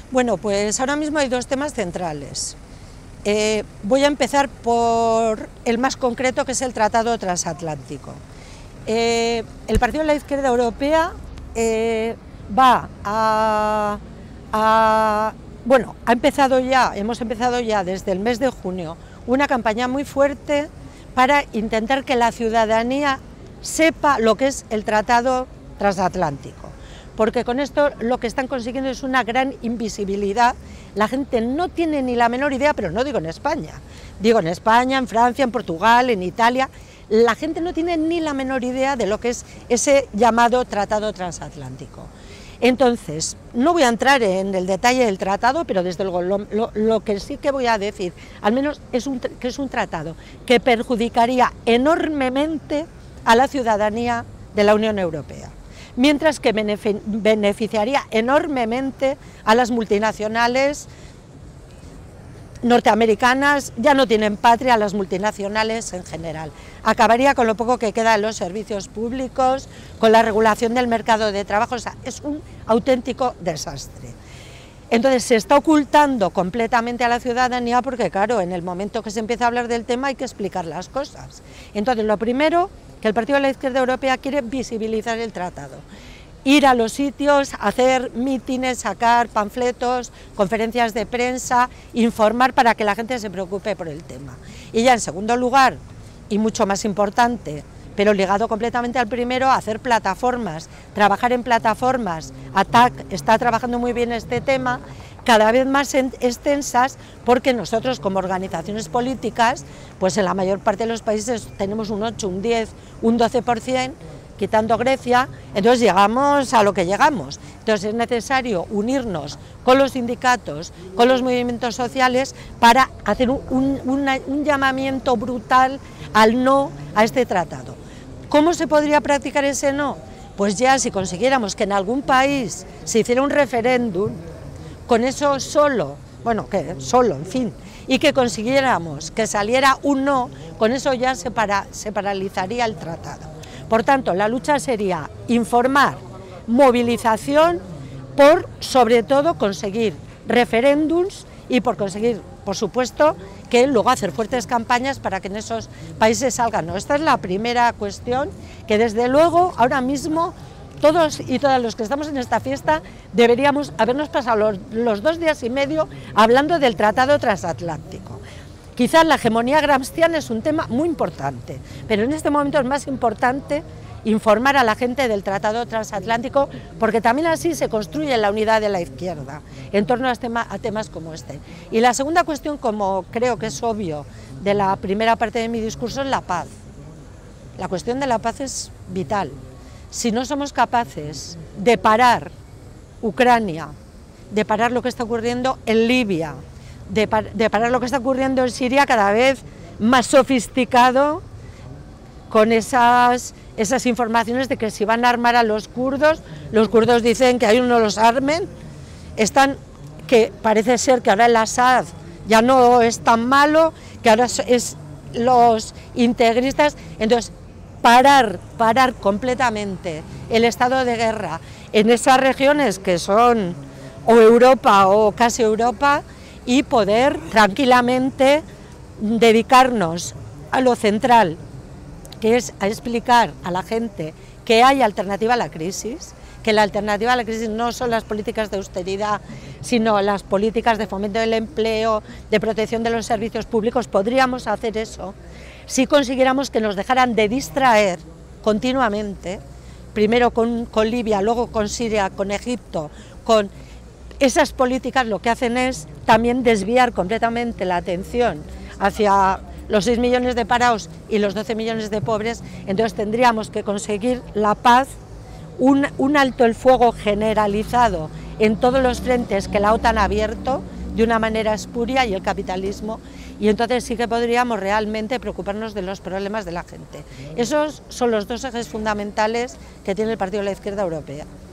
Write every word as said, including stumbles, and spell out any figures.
Bueno, pues ahora mismo hay dos temas centrales. Eh, voy a empezar por el más concreto, que es el Tratado Transatlántico. Eh, el Partido de la Izquierda Europea eh, va a, a... Bueno, ha empezado ya, hemos empezado ya desde el mes de junio una campaña muy fuerte para intentar que la ciudadanía sepa lo que es el Tratado Transatlántico, porque con esto lo que están consiguiendo es una gran invisibilidad. La gente no tiene ni la menor idea, pero no digo en España, digo en España, en Francia, en Portugal, en Italia, la gente no tiene ni la menor idea de lo que es ese llamado Tratado Transatlántico. Entonces, no voy a entrar en el detalle del tratado, pero desde luego lo, lo, lo que sí que voy a decir, al menos es un, que es un tratado que perjudicaría enormemente a la ciudadanía de la Unión Europea, mientras que beneficiaría enormemente a las multinacionales norteamericanas. Ya no tienen patria las multinacionales en general. Acabaría con lo poco que queda en los servicios públicos, con la regulación del mercado de trabajo. O sea, es un auténtico desastre. Entonces se está ocultando completamente a la ciudadanía porque, claro, en el momento que se empieza a hablar del tema hay que explicar las cosas. Entonces, lo primero, que el Partido de la Izquierda Europea quiere visibilizar el tratado. Ir a los sitios, hacer mítines, sacar panfletos, conferencias de prensa, informar para que la gente se preocupe por el tema. Y ya en segundo lugar, y mucho más importante, pero ligado completamente al primero, hacer plataformas, trabajar en plataformas. A T A C está trabajando muy bien este tema, cada vez más extensas, porque nosotros como organizaciones políticas, pues en la mayor parte de los países tenemos un ocho, un diez, un doce por ciento, quitando Grecia, entonces llegamos a lo que llegamos. Entonces es necesario unirnos con los sindicatos, con los movimientos sociales, para hacer un, un, una, un llamamiento brutal al no a este tratado. ¿Cómo se podría practicar ese no? Pues ya si consiguiéramos que en algún país se hiciera un referéndum, con eso solo, bueno, que solo, en fin, y que consiguiéramos que saliera un no, con eso ya se, para, se paralizaría el tratado. Por tanto, la lucha sería informar, movilización, por sobre todo conseguir referéndums y por conseguir, por supuesto, que luego hacer fuertes campañas para que en esos países salgan. ¿No? Esta es la primera cuestión que desde luego ahora mismo todos y todas los que estamos en esta fiesta deberíamos habernos pasado los, los dos días y medio hablando del Tratado Transatlántico. Quizás la hegemonía gramsciana es un tema muy importante, pero en este momento es más importante informar a la gente del Tratado Transatlántico, porque también así se construye la unidad de la izquierda en torno a, tema, a temas como este. Y la segunda cuestión, como creo que es obvio de la primera parte de mi discurso, es la paz. La cuestión de la paz es vital. Si no somos capaces de parar Ucrania, de parar lo que está ocurriendo en Libia, De, par de parar lo que está ocurriendo en Siria, cada vez más sofisticado, con esas, esas informaciones de que si van a armar a los kurdos, los kurdos dicen que hay uno los armen, están, que parece ser que ahora el Assad ya no es tan malo, que ahora es, es los integristas. Entonces parar, parar completamente el estado de guerra en esas regiones que son o Europa o casi Europa, y poder tranquilamente dedicarnos a lo central, que es a explicar a la gente que hay alternativa a la crisis, que la alternativa a la crisis no son las políticas de austeridad, sino las políticas de fomento del empleo, de protección de los servicios públicos. Podríamos hacer eso si consiguiéramos que nos dejaran de distraer continuamente, primero con, con Libia, luego con Siria, con Egipto, con... Esas políticas lo que hacen es también desviar completamente la atención hacia los seis millones de parados y los doce millones de pobres. Entonces tendríamos que conseguir la paz, un, un alto el fuego generalizado en todos los frentes que la OTAN ha abierto de una manera espuria, y el capitalismo, y entonces sí que podríamos realmente preocuparnos de los problemas de la gente. Esos son los dos ejes fundamentales que tiene el Partido de la Izquierda Europea.